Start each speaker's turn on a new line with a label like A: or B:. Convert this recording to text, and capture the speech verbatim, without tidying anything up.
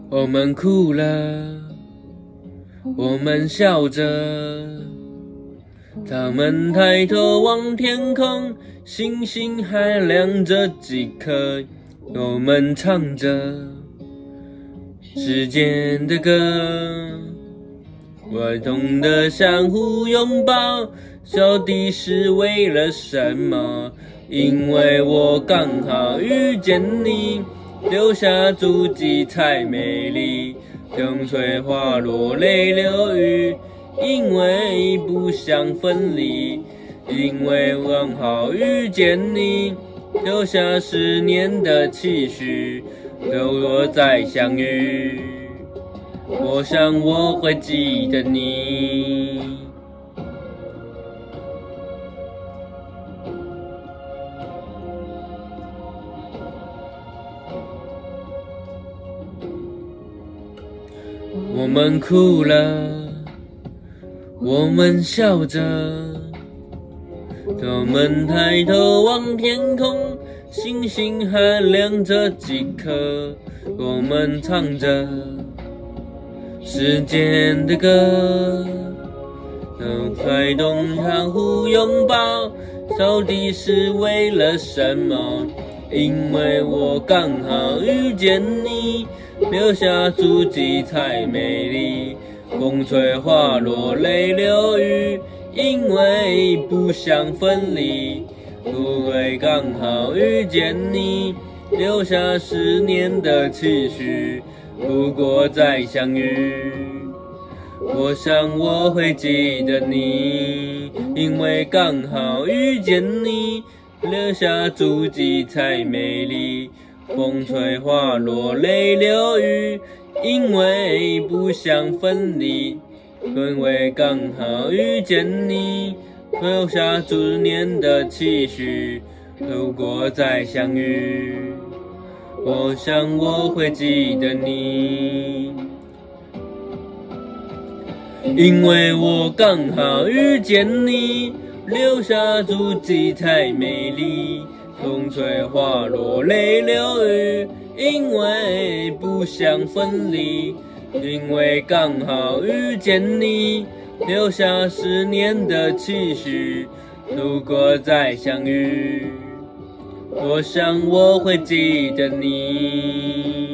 A: 我们哭了，我们笑着，他们抬头望天空，星星还亮着几颗，我们唱着时间的歌，我懂得相互拥抱，小弟是为了什么？因为我刚好遇见你，留下足迹才美丽，风吹花落泪流雨，因为不想分离，因为刚好遇见你，留下十年的期许，如果再相遇，我想我会记得你。我们哭了，我们笑着，我们抬头望天空，星星还亮着几颗，我们唱着时间的歌，能才懂相互拥抱，到底是为了什么？因为我刚好遇见你，留下足迹才美丽，风吹花落泪流雨，因为不想分离，因为刚好遇见你，留下十年的期许，如果再相遇，我想我会记得你，因为刚好遇见你，留下足迹才美丽，风吹花落泪流雨，因为不想分离，因为刚好遇见你，留下十年的期许，如果再相遇，我想我会记得你，因为我刚好遇见你，留下足迹才美丽，风吹花落泪流雨，因为不想分离，因为刚好遇见你，留下十年的期许，如果再相遇，我想我会记得你。